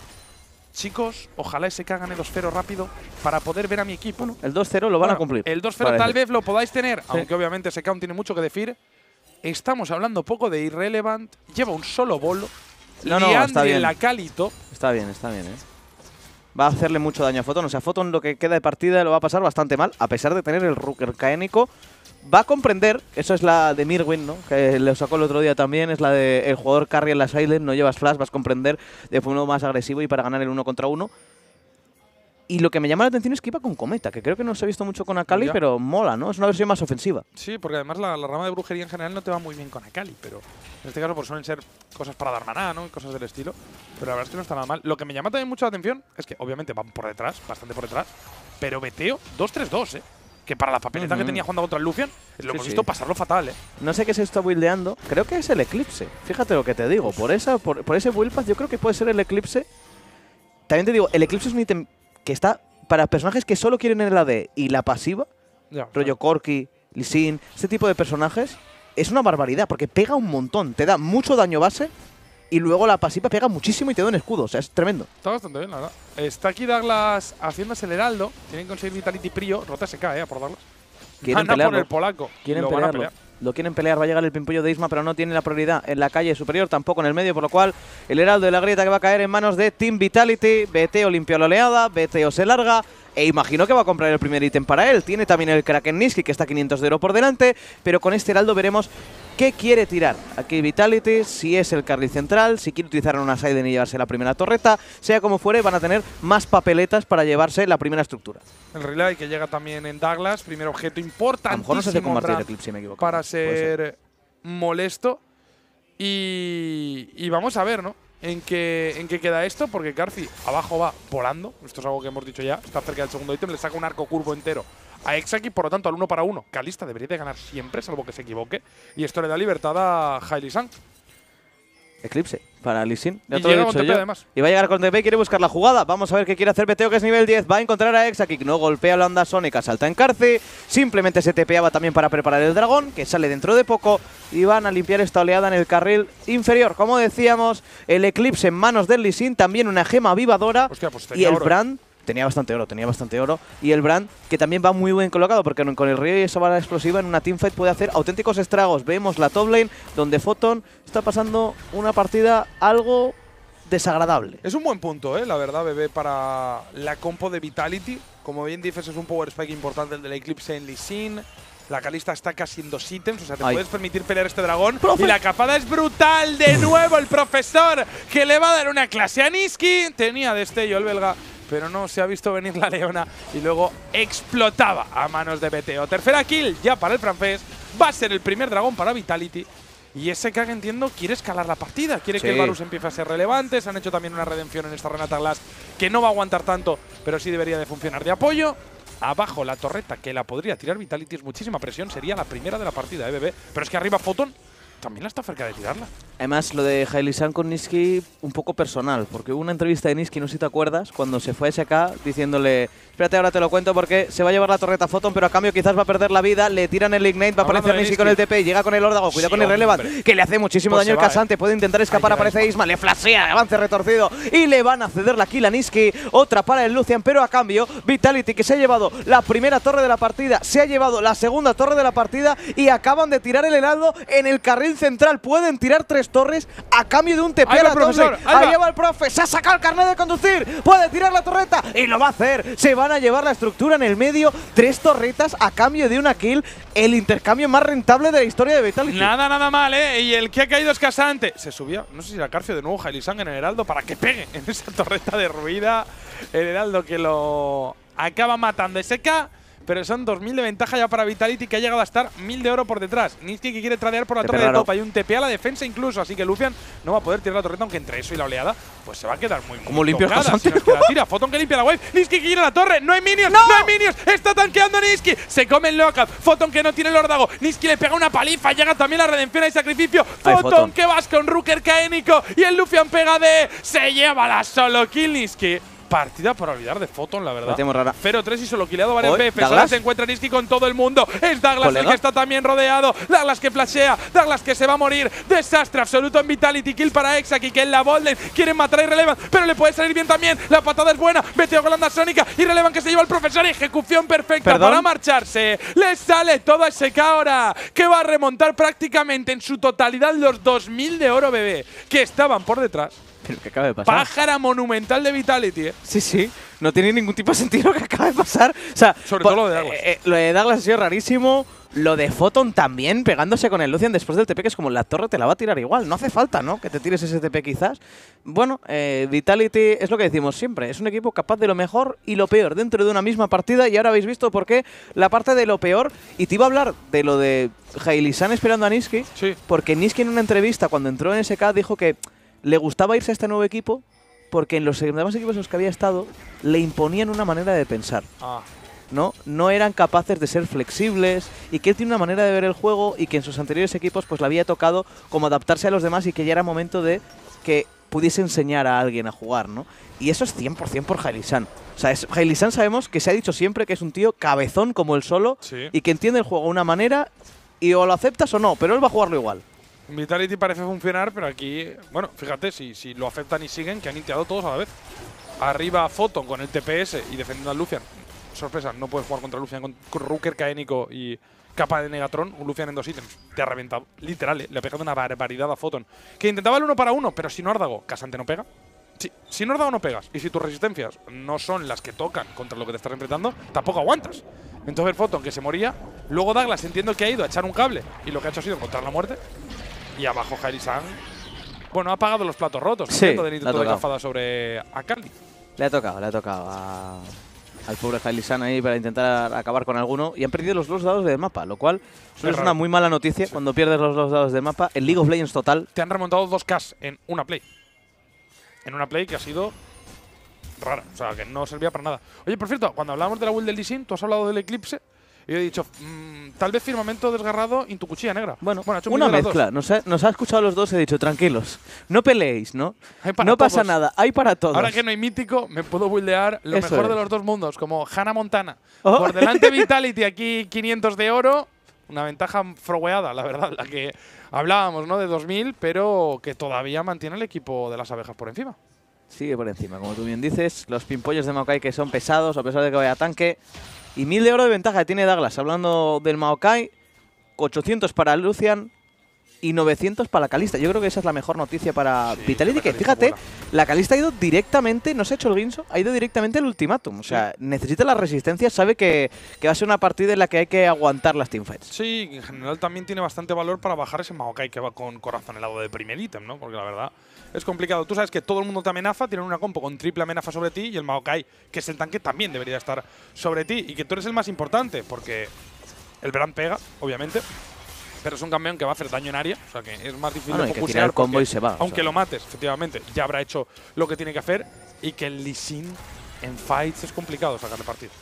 Chicos, ojalá S K gane dos cero rápido para poder ver a mi equipo. Bueno, el dos cero lo van bueno, a cumplir. El dos cero tal vez lo podáis tener, sí. aunque obviamente S K aún tiene mucho que decir. Estamos hablando poco de Irrelevant. Lleva un solo bolo. No, no, está bien. La Calito. Está bien, está bien, ¿eh? Va a hacerle mucho daño a Photon. O sea, Photon lo que queda de partida lo va a pasar bastante mal, a pesar de tener el Rooker caénico. Va a comprender, eso es la de Mirwin, ¿no? Que lo sacó el otro día también, es la de el jugador carry en la Silent, no llevas flash, vas a comprender de forma más agresivo y para ganar el uno contra uno. Y lo que me llama la atención es que iba con Cometa, que creo que no se ha visto mucho con Akali, ya. pero mola, ¿no? Es una versión más ofensiva. Sí, porque además la, la rama de brujería en general no te va muy bien con Akali, pero en este caso pues suelen ser cosas para dar maná, ¿no? Y cosas del estilo. Pero la verdad es que no está nada mal. Lo que me llama también mucho la atención es que obviamente van por detrás, bastante por detrás, pero Beteo dos tres dos, ¿eh? Que para la papeleta uh-huh. que tenía jugando contra el Lucian, lo sí, hemos visto sí. pasarlo fatal, ¿eh? No sé qué se está buildeando. Creo que es el Eclipse. Fíjate lo que te digo. Por, esa, por, por ese build path yo creo que puede ser el Eclipse. También te digo, el Eclipse es un ítem que está para personajes que solo quieren el A D y la pasiva. Ya, rollo claro. Corki, Lee Sin, este tipo de personajes. Es una barbaridad porque pega un montón. Te da mucho daño base. Y luego la pasiva pega muchísimo y te da un escudo. O sea, es tremendo. Está bastante bien, la verdad. Está aquí Douglas haciéndose el heraldo. Tienen que conseguir Vitality Prio. Rota se cae, ¿eh? Por Douglas. Quieren Gana pelearlo. por el polaco. Quieren lo pelearlo. Van a pelear. Lo quieren pelear. Va a llegar el pimpollo de Isma, pero no tiene la prioridad en la calle superior, tampoco en el medio. Por lo cual, el heraldo de la grieta que va a caer en manos de Team Vitality. Beteo limpia la oleada. Beteo se larga. E imagino que va a comprar el primer ítem para él. Tiene también el Kraken Niski, que está quinientos de oro por delante. Pero con este heraldo veremos qué quiere tirar aquí Vitality. Si es el carry central, si quiere utilizar una Siden y llevarse la primera torreta. Sea como fuere, van a tener más papeletas para llevarse la primera estructura. El relay que llega también en Douglas. Primer objeto importantísimo. A lo mejor no se hace convertir el Eclipse, si me equivoco. Para ser, ser molesto. Y, y vamos a ver, ¿no? En qué, en qué queda esto, porque Karfi abajo va volando. Esto es algo que hemos dicho ya. Está cerca del segundo ítem, le saca un arco curvo entero a Exaki, por lo tanto al uno para uno. Kalista debería de ganar siempre, salvo que se equivoque. Y esto le da libertad a Hailey Sang. Eclipse para Lee Sin. Y llega con T P además. Y va a llegar con T P y quiere buscar la jugada. Vamos a ver qué quiere hacer Beteo, que es nivel diez. Va a encontrar a Exaki, no golpea la onda sónica, salta en Karfi. Simplemente se tepeaba también para preparar el dragón, que sale dentro de poco. Y van a limpiar esta oleada en el carril inferior. Como decíamos, el Eclipse en manos del Lee Sin, también una gema avivadora. Hostia, pues y el oro. Brand tenía bastante oro, tenía bastante oro. Y el Brand, que también va muy bien colocado, porque con el río y esa bala explosiva en una teamfight puede hacer auténticos estragos. Vemos la top lane, donde Photon está pasando una partida algo desagradable. Es un buen punto, ¿eh? La verdad, bebé, para la compo de Vitality. Como bien dices, es un power spike importante el del Eclipse en Lee Sin. La Kalista está casi en dos ítems, o sea, te Ay. puedes permitir pelear este dragón. ¡Profe! Y la capada es brutal. De nuevo el profesor, que le va a dar una clase a Niski. Tenía destello el belga, pero no se ha visto venir la leona. Y luego explotaba a manos de Beteo. Tercera kill ya para el francés. Va a ser el primer dragón para Vitality. Y ese que entiendo quiere escalar la partida, quiere Sí. que el Varus empiece a ser relevante. Se han hecho también una redención en esta Renata Glass, que no va a aguantar tanto, pero sí debería de funcionar de apoyo. Abajo la torreta, que la podría tirar Vitality, es muchísima presión, sería la primera de la partida, ¿eh, bebé? Pero es que arriba Photon también la está cerca de tirarla. Además, lo de Hailey San con Niski, un poco personal, porque hubo una entrevista de Niski, no sé si te acuerdas, cuando se fue a S K diciéndole: espérate, ahora te lo cuento porque se va a llevar la torreta Photon, pero a cambio quizás va a perder la vida. Le tiran el Ignite, va a Hablando aparecer de Niski Niski. con el T P, llega con el Órdago, cuidado Sí, con el Relevant, hombre. que le hace muchísimo Pues daño se el va, casante, puede intentar escapar, Ahí aparece llega Isma, le flashea, avance retorcido, y le van a ceder la kill a Niski. Otra para el Lucian, pero a cambio, Vitality, que se ha llevado la primera torre de la partida, se ha llevado la segunda torre de la partida y acaban de tirar el heraldo en el carril central. Pueden tirar tres torres a cambio de un T P Ahí a va la el profesor, doble. ahí Ahí va. va el profe, se ha sacado el carnet de conducir, puede tirar la torreta y lo va a hacer. Se van a llevar la estructura en el medio, tres torretas a cambio de una kill, el intercambio más rentable de la historia de Vitality. Nada, nada mal, ¿eh? Y el que ha caído es Casante. Se subía, no sé si era Carfio de nuevo, Hailey Sang en el Heraldo para que pegue en esa torreta derruida. El Heraldo que lo acaba matando. S K, pero son dos mil de ventaja ya para Vitality, que ha llegado a estar mil de oro por detrás. Niski, que quiere tradear por la T P torre de raro. top. Hay un T P a la defensa incluso, así que Lucian no va a poder tirar la torreta, aunque entre eso y la oleada, pues se va a quedar muy, muy ¿Cómo limpia el tocada Casante? si nos queda tira. Photon que limpia la wave. Niski que quiere la torre. No hay minions, no, ¡No! hay minions. Está tanqueando Niski. Se come el lockup. Photon que no tiene el órdago. Niski le pega una paliza. Llega también la redención y sacrificio. Ay, Photon Photon. que vas con Rooker caénico. Y el Lucian pega de. Se lleva la solo kill Niski. Partida para olvidar de Photon, la verdad. Partida muy rara. cero tres y solo killado varias Hoy, veces. Douglas. Ahora se encuentra Niski con todo el mundo. Es Douglas el ¿Colega? que está también rodeado. Douglas que flashea. Douglas que se va a morir. Desastre absoluto en Vitality. Kill para Exaki, que en la botlane quieren matar a Irrelevant, pero le puede salir bien también. La patada es buena. Beteo con la onda sónica. Irrelevant que se lleva al profesor. Ejecución perfecta ¿Perdón? para marcharse. Le sale todo a S K ahora, que va a remontar prácticamente en su totalidad los dos mil de oro, bebé, que estaban por detrás. Pero ¿qué acaba de pasar? Pájara monumental de Vitality, ¿eh? Sí, sí. No tiene ningún tipo de sentido lo que acaba de pasar. O sea, Sobre po- todo lo de Douglas. eh, eh, lo de Douglas ha sido rarísimo. Lo de Photon también, pegándose con el Lucian después del T P, que es como la torre te la va a tirar igual. No hace falta, ¿no? Que te tires ese T P quizás. Bueno, eh, Vitality es lo que decimos siempre. Es un equipo capaz de lo mejor y lo peor dentro de una misma partida. Y ahora habéis visto por qué la parte de lo peor. Y te iba a hablar de lo de Hailey San esperando a Niski. Sí. Porque Niski en una entrevista cuando entró en S K dijo que le gustaba irse a este nuevo equipo porque en los demás equipos en los que había estado le imponían una manera de pensar, Ah. ¿no? No eran capaces de ser flexibles y que él tiene una manera de ver el juego y que en sus anteriores equipos pues le había tocado como adaptarse a los demás y que ya era momento de que pudiese enseñar a alguien a jugar, ¿no? Y eso es cien por cien por Hailey San. O sea, es, Hailey San sabemos que se ha dicho siempre que es un tío cabezón como él solo Sí. y que entiende el juego de una manera y o lo aceptas o no, pero él va a jugarlo igual. Vitality parece funcionar, pero aquí, bueno, fíjate, si, si lo aceptan y siguen, que han iniciado todos a la vez. Arriba Photon con el T P S y defendiendo al Lucian. Sorpresa, no puedes jugar contra Lucian con Rooker caénico y capa de Negatron. Un Lucian en dos ítems. Te ha reventado. Literal, eh, le ha pegado una barbaridad a Photon. Que intentaba el uno para uno, pero si no Órdago, Casante no pega. Si, si no Órdago no pegas y si tus resistencias no son las que tocan contra lo que te estás enfrentando, tampoco aguantas. Entonces Photon, que se moría. Luego Douglas, entiendo que ha ido a echar un cable y lo que ha hecho ha sido encontrar la muerte. Y abajo Hailey Sang, bueno, ha apagado los platos rotos, Sí, entiendo, del le ha intento de tocado. cafada sobre Akali. Le ha tocado, le ha tocado a, al pobre Hailisan ahí para intentar acabar con alguno. Y han perdido los dos dados del mapa, lo cual es, es una muy mala noticia sí. cuando pierdes los dos dados del mapa. El League of Legends total. Te han remontado dos K en una play. En una play que ha sido rara, o sea, que no servía para nada. Oye, por cierto, cuando hablábamos de la build del Lee Sin, tú has hablado del Eclipse. Y yo he dicho, mmm, tal vez Firmamento Desgarrado y tu cuchilla negra. Bueno, bueno una mezcla. Nos ha, nos ha escuchado los dos y he dicho, tranquilos, no peleéis, ¿no? No todos. Pasa nada, hay para todos. Ahora que no hay mítico, me puedo buildear lo Eso mejor es. de los dos mundos, como Hannah Montana. Oh. Por delante Vitality, aquí quinientos de oro. Una ventaja froweada, la verdad, la que hablábamos, ¿no? De dos mil, pero que todavía mantiene el equipo de las abejas por encima. Sigue por encima, como tú bien dices. Los pimpollos de Maokai que son pesados, a pesar de que vaya tanque. Y mil de oro de ventaja que tiene Douglas. Hablando del Maokai, ochocientos para Lucian y novecientos para la Kalista. Yo creo que esa es la mejor noticia para sí, Vitality. Que fíjate, buena. la Kalista ha ido directamente, no se ha hecho el guinso, ha ido directamente al ultimátum. O sea, sí. necesita la resistencia, sabe que, que va a ser una partida en la que hay que aguantar las teamfights. Sí, en general también tiene bastante valor para bajar ese Maokai que va con corazón helado de primer ítem, ¿no? Porque la verdad es complicado. Tú sabes que todo el mundo te amenaza, tienen una compo con triple amenaza sobre ti y el Maokai, que es el tanque, también debería estar sobre ti. Y que tú eres el más importante, porque el Brand pega, obviamente. Pero es un campeón que va a hacer daño en área, o sea que es más difícil ah, no, de focusear. Que tirar el combo y se va. Aunque o sea. lo mates, efectivamente, ya habrá hecho lo que tiene que hacer. Y que el Lee Sin en fights es complicado sacarle partido.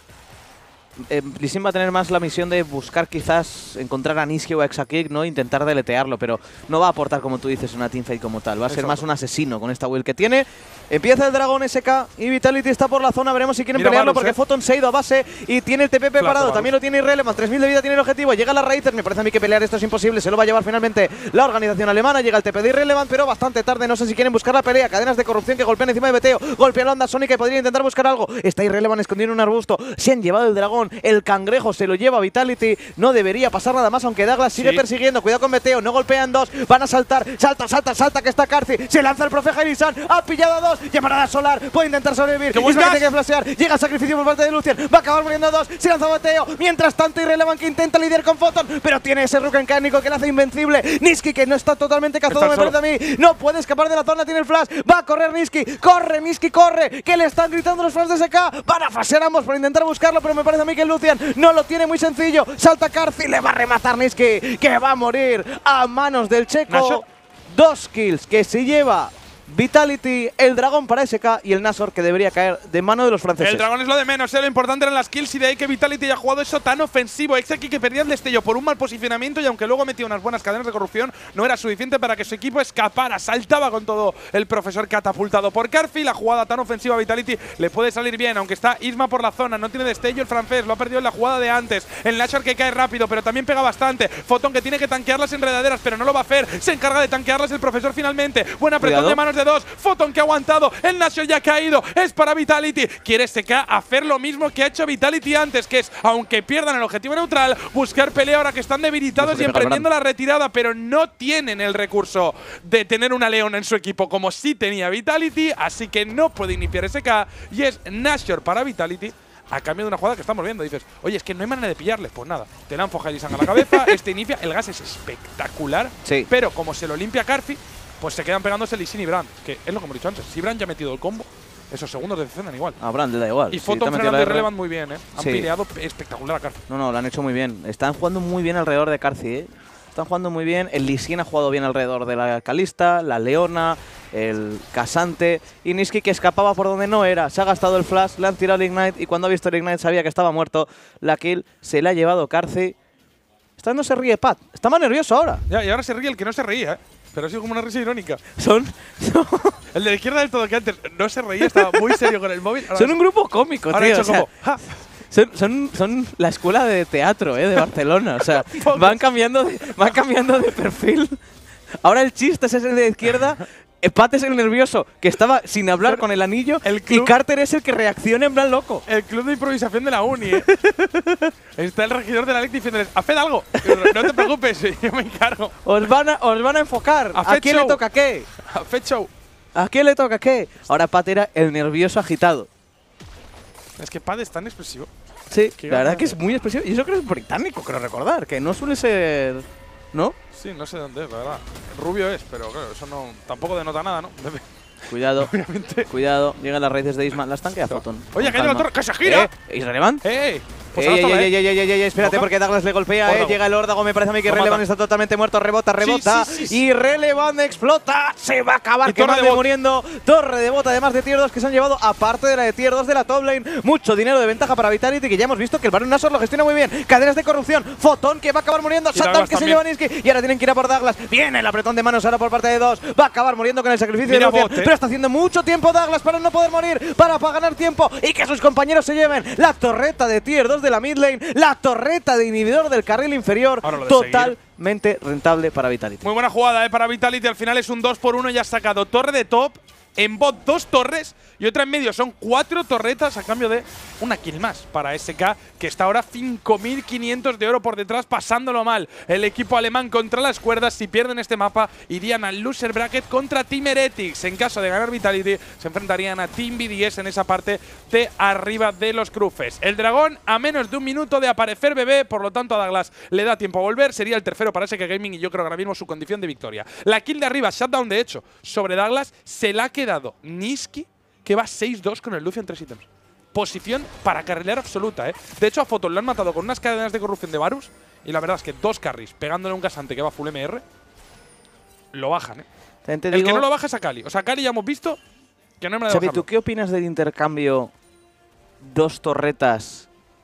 Eh, Lee Sin va a tener más la misión de buscar quizás encontrar a Niski o a Exakick, ¿no? Intentar deletearlo, pero no va a aportar, como tú dices, una teamfight como tal. Va a Exacto. ser más un asesino con esta build que tiene. Empieza el dragón S K y Vitality está por la zona. Veremos si quieren Mira pelearlo Varus, porque eh. Photon se ha ido a base y tiene el T P preparado. Claro, También lo tiene Irrelevant. tres mil de vida tiene el objetivo. Llega las raíces. Me parece a mí que pelear esto es imposible. Se lo va a llevar finalmente la organización alemana. Llega el T P de Irrelevant, pero bastante tarde. No sé si quieren buscar la pelea. Cadenas de corrupción que golpean encima de Beteo. Golpea la onda Sonic que podría intentar buscar algo. Está Irrelevant escondido en un arbusto. Se han llevado el dragón. El cangrejo se lo lleva Vitality. No debería pasar nada más, aunque Douglas sigue sí. persiguiendo. Cuidado con Beteo. No golpean dos. Van a saltar. Salta, salta, salta. Que está Karzi. Se lanza el profe Hailisan. Ha pillado a dos. Llamará a Solar. Puede intentar sobrevivir. ¿Qué buscas? Tiene que flashear. Llega el sacrificio por parte de Lucian. Va a acabar muriendo a dos. Se lanza Beteo. Mientras tanto, Irrelevant que intenta lidiar con Photon. Pero tiene ese Ruken Cánico que le hace invencible. Niski que no está totalmente cazado, me parece a mí. No puede escapar de la zona. Tiene el flash. Va a correr Niski. Corre, Niski, corre. Que le están gritando los fans de S K. Van a flashear ambos por intentar buscarlo. Pero me parece a mí que Lucian no lo tiene muy sencillo. Salta Karzi. Le va a rematar Niski. Que va a morir a manos del checo. Nashor. Dos kills que se lleva Vitality, el dragón para S K y el Nashor que debería caer de mano de los franceses. El dragón es lo de menos, ¿eh? Lo importante eran las kills y de ahí que Vitality haya jugado eso tan ofensivo. Exaki que perdía el destello por un mal posicionamiento y aunque luego metía unas buenas cadenas de corrupción, no era suficiente para que su equipo escapara. Saltaba con todo el profesor catapultado por Karfi. La jugada tan ofensiva a Vitality le puede salir bien, aunque está Isma por la zona, no tiene destello el francés, lo ha perdido en la jugada de antes. El Nashor que cae rápido, pero también pega bastante. Photon que tiene que tanquear las enredaderas, pero no lo va a hacer. Se encarga de tanquearlas el profesor finalmente. Buen apretón de manos de dos. Photon que ha aguantado. El Nashor ya ha caído. Es para Vitality. Quiere S K hacer lo mismo que ha hecho Vitality antes, que es, aunque pierdan el objetivo neutral, buscar pelea ahora que están debilitados y emprendiendo la retirada, pero no tienen el recurso de tener una leona en su equipo como sí tenía Vitality, así que no puede iniciar S K y es Nashor para Vitality. A cambio de una jugada que estamos viendo, dices, oye, es que no hay manera de pillarle. Pues nada, te lanzo Hailisan a la cabeza, este inicia, el gas es espectacular, sí. pero como se lo limpia Karfi, pues se quedan pegándose Lee Sin y Brand, que es lo que hemos dicho antes. Si Brand ya ha metido el combo, esos segundos defendan igual. A Brand le da igual. Y Photon sí, frenando y Relevant muy bien, ¿eh? Han sí. pileado espectacular a Karfi. No, no, lo han hecho muy bien. Están jugando muy bien alrededor de Karzi, ¿eh? Están jugando muy bien. El Lee Sin ha jugado bien alrededor de la Kalista, la Leona, el Casante. Y Niski que escapaba por donde no era. Se ha gastado el flash, le han tirado el Ignite y cuando ha visto el Ignite sabía que estaba muerto. La kill se le ha llevado Karzi. Está no se ríe Pat. Está más nervioso ahora. Ya, y ahora se ríe el que no se reía, ¿eh? Pero ha sido como una risa irónica. Son… el de la izquierda del todo, que antes no se reía, estaba muy serio con el móvil. Ahora son un grupo cómico, ahora tío. Hecho o sea, como, ¡ja! Son, son, son la escuela de teatro, ¿eh? De Barcelona. O sea, van cambiando de, van cambiando de perfil. Ahora el chiste es ese de izquierda. Pat es el nervioso, que estaba sin hablar con el anillo, el club, y Carter es el que reacciona en plan loco. El club de improvisación de la uni, ¿eh? Está el regidor de la L E C diciéndoles, haced algo, no te preocupes, yo me encargo. Os van a, os van a enfocar. ¿A, ¿A quién show. le toca qué? A Fed Show. ¿A quién le toca qué? Ahora Pat era el nervioso agitado. Es que Pat es tan expresivo. Sí, la verdad que es muy expresivo. Y eso creo que es británico, creo recordar, que no suele ser… ¿No? Sí, no sé dónde es, la verdad. Rubio es, pero claro, eso no tampoco denota nada, ¿no? Cuidado, Obviamente. cuidado. Llegan las raíces de Isma. Las tanquea Photon. Oye, Con que hay la calma. torre. ¡Que se gira! ¿Eh? ¿Irrelevant? ¡Eh! Pues Ey, ahora ey, está, ey, ¿eh? ey, ey, ey, ey, espérate, Ojo. porque Douglas le golpea, eh. Órdago. Llega el órdago, me parece a mí que Lo Irrelevant mata. está totalmente muerto. Rebota, rebota. Sí, sí, sí, sí. Y Irrelevant explota. Se va a acabar Y torre de quemando y bot. muriendo. Torre de bot, además de tier dos que se han llevado, aparte de la de tier dos de la top lane. Mucho dinero de ventaja para Vitality, que ya hemos visto que el Baron Nashor lo gestiona muy bien. Cadenas de corrupción. Photon que va a acabar muriendo. Y Shutdown Douglas que se también. lleva Niski. Y ahora tienen que ir a por Douglas. Viene el apretón de manos ahora por parte de dos. Va a acabar muriendo con el sacrificio Mira de Lucian. bot, eh. Pero está haciendo mucho tiempo Douglas para no poder morir, para, para ganar tiempo y que sus compañeros se lleven la torreta de tier dos de la mid lane, la torreta de inhibidor del carril inferior. Ahora lo de Totalmente rentable para Vitality. Muy buena jugada eh, para Vitality. Al final es un dos por uno y ha sacado torre de top. En bot dos torres y otra en medio. Son cuatro torretas a cambio de una kill más para S K, que está ahora cinco mil quinientos de oro por detrás, pasándolo mal. El equipo alemán contra las cuerdas. Si pierden este mapa, irían al loser bracket contra Team Heretics. En caso de ganar Vitality, se enfrentarían a Team B D S en esa parte de arriba de los cruces. El dragón a menos de un minuto de aparecer bebé, por lo tanto a Douglas le da tiempo a volver. Sería el tercero para S K Gaming y yo creo que ahora mismo su condición de victoria. La kill de arriba, shutdown de hecho, sobre Douglas, se la ha quedado Niski, que va seis dos con el Lucian tres ítems. Posición para carrilear absoluta, ¿eh? De hecho, a Photon lo han matado con unas cadenas de corrupción de Varus. Y la verdad es que dos carries pegándole a un casante que va full M R, lo bajan, ¿eh? Te El digo, que no lo baja es a Kali. O sea, Kali ya hemos visto que no hay manera de Xavi, bajarlo. ¿tú qué opinas del intercambio dos torretas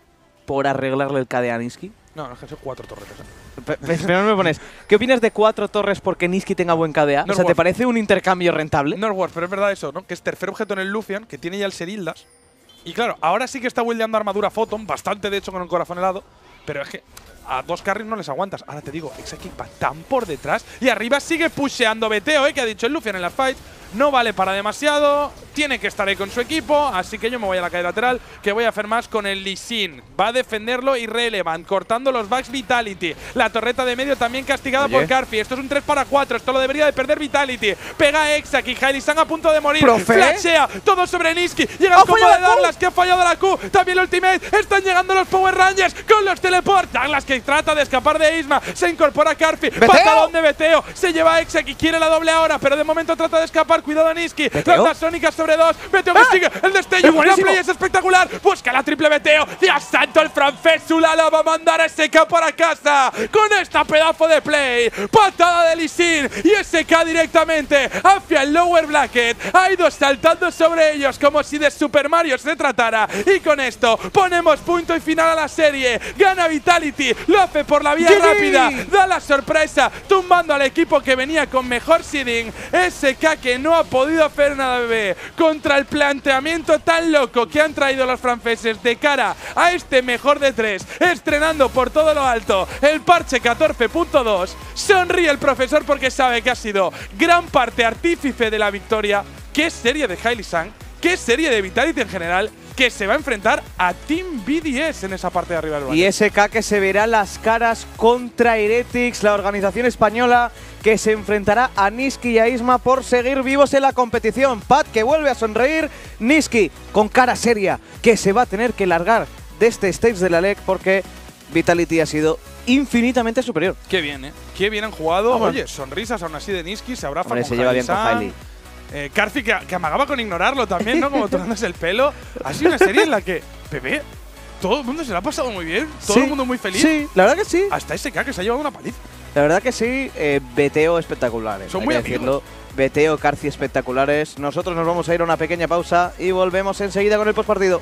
por arreglarle el K D a Niski? No, no, es que son cuatro torretas. ¿eh? Pe- pe- Pero no me pones. ¿Qué opinas de cuatro torres porque Niski tenga buen K D A? No o sea, es ¿te worth. parece un intercambio rentable? No es worth, pero es verdad eso, ¿no? Que es tercer objeto en el Lucian, que tiene ya el Serildas. Y claro, ahora sí que está buildeando armadura Photon, bastante de hecho con el corazón helado. Pero es que a dos carries no les aguantas. Ahora te digo, Exaki va tan por detrás. Y arriba sigue pusheando Beteo, ¿eh? Que ha dicho el Lucian en la fight. No vale para demasiado, tiene que estar ahí con su equipo, así que yo me voy a la calle lateral, que voy a hacer más con el Lee Sin. Va a defenderlo Irrelevant, cortando los backs Vitality. La torreta de medio también castigada Oye. por Karfi. Esto es un tres para cuatro, esto lo debería de perder Vitality. Pega Exaki, Hailey-san a punto de morir. ¿Profe? Flashea, todo sobre Niski. Llega ¡Ha el combo fallado de la Q! Douglas, que ha fallado la Q. También el ultimate. Están llegando los Power Rangers con los teleport. Douglas que trata de escapar de Isma. Se incorpora Karfi. ¡Beteo! Patadón de Beteo. Se lleva a Exaki, quiere la doble ahora, pero de momento trata de escapar. Cuidado a Niski. ¿Beteo? Lanza Sónica sobre dos. Beteo que ¡Ah! sigue. El destello. ¡Es La buenísimo! play es espectacular. Busca la triple Beteo. Dios santo, el francés Zulala va a mandar a S K para casa con esta pedazo de play. Patada de Lee Sin y S K directamente hacia el lower bracket. Ha ido saltando sobre ellos como si de Super Mario se tratara. Y con esto ponemos punto y final a la serie. Gana Vitality. Lo hace por la vía ¡G G! rápida. Da la sorpresa, tumbando al equipo que venía con mejor seeding. S K que no ha podido hacer nada, bebé, contra el planteamiento tan loco que han traído los franceses de cara a este mejor de tres, estrenando por todo lo alto el parche catorce punto dos. Sonríe el profesor porque sabe que ha sido gran parte artífice de la victoria. Qué serie de Hailey-san, qué serie de Vitality en general, que se va a enfrentar a Team B D S en esa parte de arriba del Y balón. S K que se verá las caras contra Heretics, la organización española que se enfrentará a Niski y a Isma por seguir vivos en la competición. Pat que vuelve a sonreír, Niski con cara seria que se va a tener que largar de este stage de la L E C porque Vitality ha sido infinitamente superior. Qué bien, ¿eh? Qué bien han jugado. Vamos. Oye, sonrisas aún así de Niski, se abraza Hombre, con se lleva bien con Hailey-san. Hailey. Eh, Karfi que, que amagaba con ignorarlo también, ¿no? Como tocándose el pelo. Ha sido una serie en la que, bebé, todo el mundo se la ha pasado muy bien. Todo Sí, el mundo muy feliz. Sí, la verdad que sí. Hasta S K que se ha llevado una paliza. La verdad que sí, eh, Beteo espectaculares. Son hay muy que amigos. decirlo. Beteo, Karci espectaculares. Nosotros nos vamos a ir a una pequeña pausa y volvemos enseguida con el postpartido.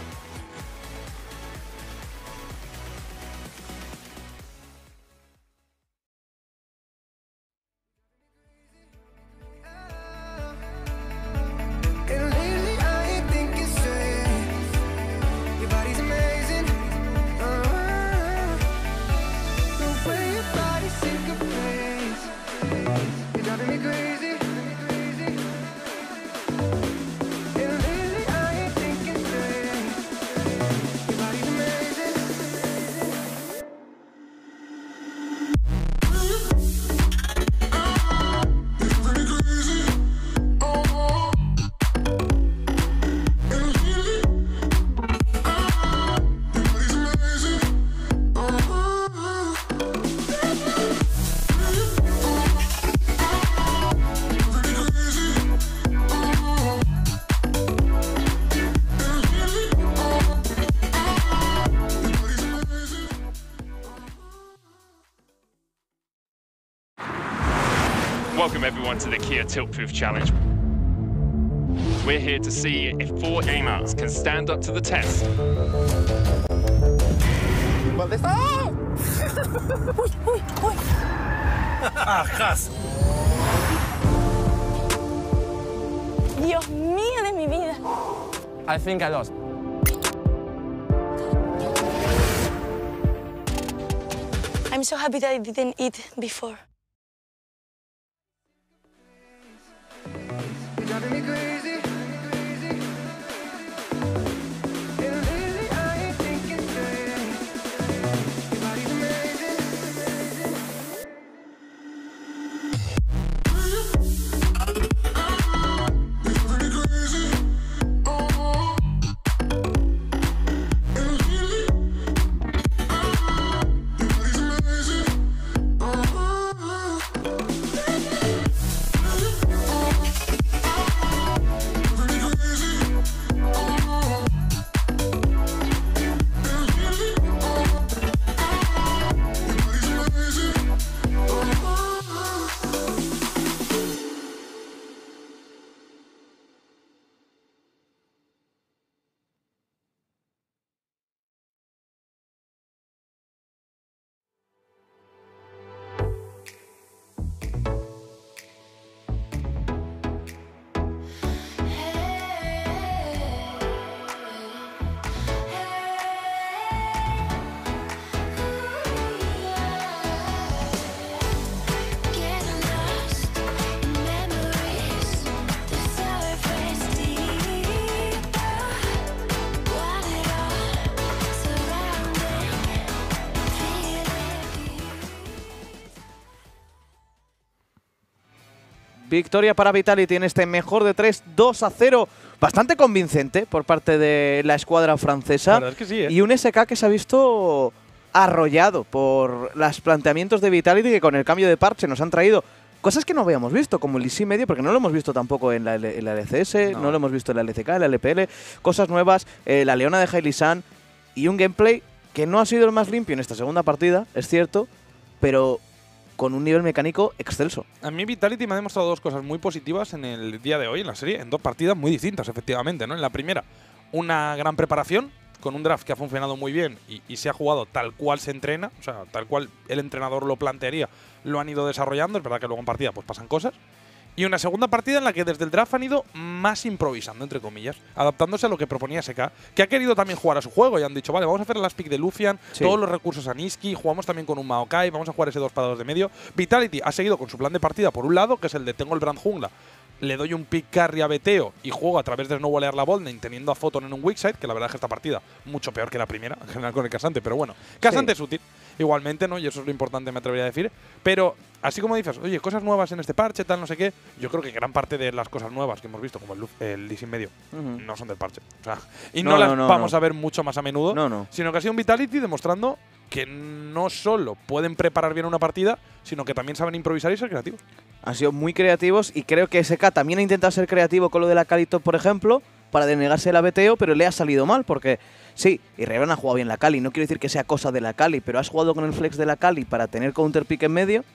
And lately I ain't thinking straight. Your body's amazing. Uh, the way your body syncopates. You're driving me crazy. And lately I ain't thinking straight. Welcome everyone to the Kia Tilt Proof Challenge. We're here to see if four gamers can stand up to the test. ¿Dónde está? Uy, uy, uy. ¡Ajas! Dios mío de mi vida. I think I lost. I'm so happy that I didn't eat before. You're driving me crazy, crazy. And lately I ain't thinking straight. Your body's amazing, amazing. Victoria para Vitality en este mejor de tres, dos a cero. Bastante convincente por parte de la escuadra francesa. La verdad es que sí, ¿eh? Y un S K que se ha visto arrollado por los planteamientos de Vitality, que con el cambio de parche nos han traído cosas que no habíamos visto, como el Lee medio, porque no lo hemos visto tampoco en la, L en la L C S, no. no lo hemos visto en la L C K, en la L P L. Cosas nuevas, eh, la Leona de Hailey San y un gameplay que no ha sido el más limpio en esta segunda partida, es cierto, pero con un nivel mecánico excelso. A mí Vitality me ha demostrado dos cosas muy positivas en el día de hoy, en la serie, en dos partidas muy distintas, efectivamente, ¿no? En la primera, una gran preparación, con un draft que ha funcionado muy bien y, y se ha jugado tal cual se entrena, o sea, tal cual el entrenador lo plantearía, lo han ido desarrollando. Es verdad que luego en partida pues pasan cosas. Y una segunda partida en la que desde el draft han ido más improvisando, entre comillas, adaptándose a lo que proponía S K, que ha querido también jugar a su juego y han dicho, vale, vamos a hacer el last pick de Lucian, sí. todos los recursos a Niski, jugamos también con un Maokai, vamos a jugar ese dos para dos de medio. Vitality ha seguido con su plan de partida por un lado, que es el de tengo el Brand Jungla, le doy un pick carry a Beteo y juego a través de snowballear la botlane teniendo a Photon en un weak side, que la verdad es que esta partida mucho peor que la primera, en general con el Casante, pero bueno, Casante sí. es útil, igualmente, ¿no? Y eso es lo importante, me atrevería a decir. Pero así como dices, oye, cosas nuevas en este parche, tal, no sé qué, yo creo que gran parte de las cosas nuevas que hemos visto, como el, el Lee Sin medio, uh-huh. no son del parche. O sea, y no, no las no, no, vamos no. a ver mucho más a menudo, no, no. sino que ha sido un Vitality demostrando que no solo pueden preparar bien una partida, sino que también saben improvisar y ser creativos. Han sido muy creativos y creo que S K también ha intentado ser creativo con lo de la Kali Top, por ejemplo, para denegarse el A B T O, pero le ha salido mal porque sí, y Revan ha jugado bien la Kali, no quiero decir que sea cosa de la Kali, pero has jugado con el flex de la Kali para tener counter pick en medio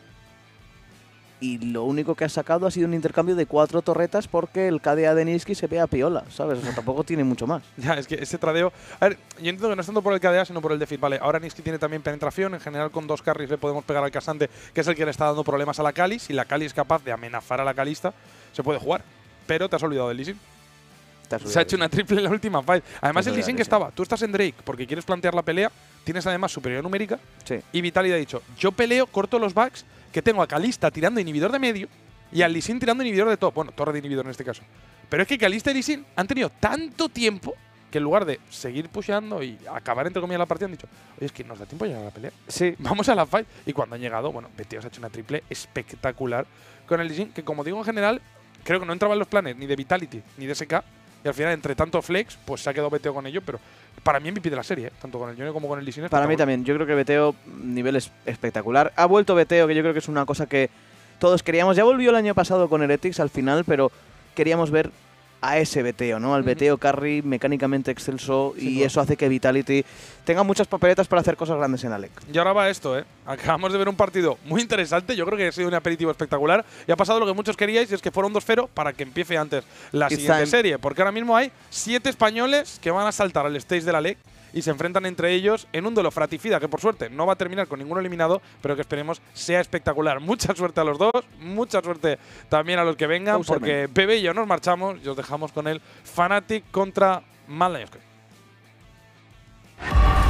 y lo único que has sacado ha sido un intercambio de cuatro torretas porque el K D A de Niski se ve a piola, ¿sabes? O sea, tampoco tiene mucho más. Ya, es que ese tradeo… A ver, yo entiendo que no es tanto por el K D A, sino por el defit. Vale, ahora Niski tiene también penetración, en general con dos carries le podemos pegar al Casante, que es el que le está dando problemas a la Kali. Si la Kali es capaz de amenazar a la Kalista, se puede jugar. Pero te has olvidado del Lee Sin. Se ha hecho una triple en la última fight. Además, el Lee Sin que estaba, tú estás en Drake porque quieres plantear la pelea, tienes además superioridad numérica, sí. y Vitality ha dicho, yo peleo, corto los backs, que tengo a Kalista tirando inhibidor de medio y al Lee Sin tirando inhibidor de top. Bueno, torre de inhibidor en este caso. Pero es que Kalista y Lee Sin han tenido tanto tiempo que en lugar de seguir pusheando y acabar entre comillas la partida, han dicho, oye, es que nos da tiempo de llegar a la pelea. Sí. Vamos a la fight. Y cuando han llegado, bueno, Beteo se ha hecho una triple espectacular con el Lee Sin, que como digo en general, creo que no entraba en los planes ni de Vitality ni de S K. Y al final, entre tanto flex, pues se ha quedado Beteo con ello, pero para mí M V P de la serie, ¿eh? Tanto con el Junior como con el Lee Sin. Para mí también, yo creo que Beteo, nivel es espectacular. Ha vuelto Beteo, que yo creo que es una cosa que todos queríamos. Ya volvió el año pasado con Heretics al final, pero queríamos ver a ese veteo, ¿no? Al veteo carry mecánicamente excelso Sin y duda. eso hace que Vitality tenga muchas papeletas para hacer cosas grandes en Alec. Y ahora va esto, ¿eh? Acabamos de ver un partido muy interesante. Yo creo que ha sido un aperitivo espectacular. Y ha pasado lo que muchos queríais, y es que fueron dos cero para que empiece antes la It's siguiente time. serie. Porque ahora mismo hay siete españoles que van a saltar al stage de la L E C y se enfrentan entre ellos en un duelo fraticida que, por suerte, no va a terminar con ninguno eliminado, pero que esperemos sea espectacular. Mucha suerte a los dos, mucha suerte también a los que vengan, Bowserman. porque Bebe y yo nos marchamos y os dejamos con el Fnatic contra Mad Lions.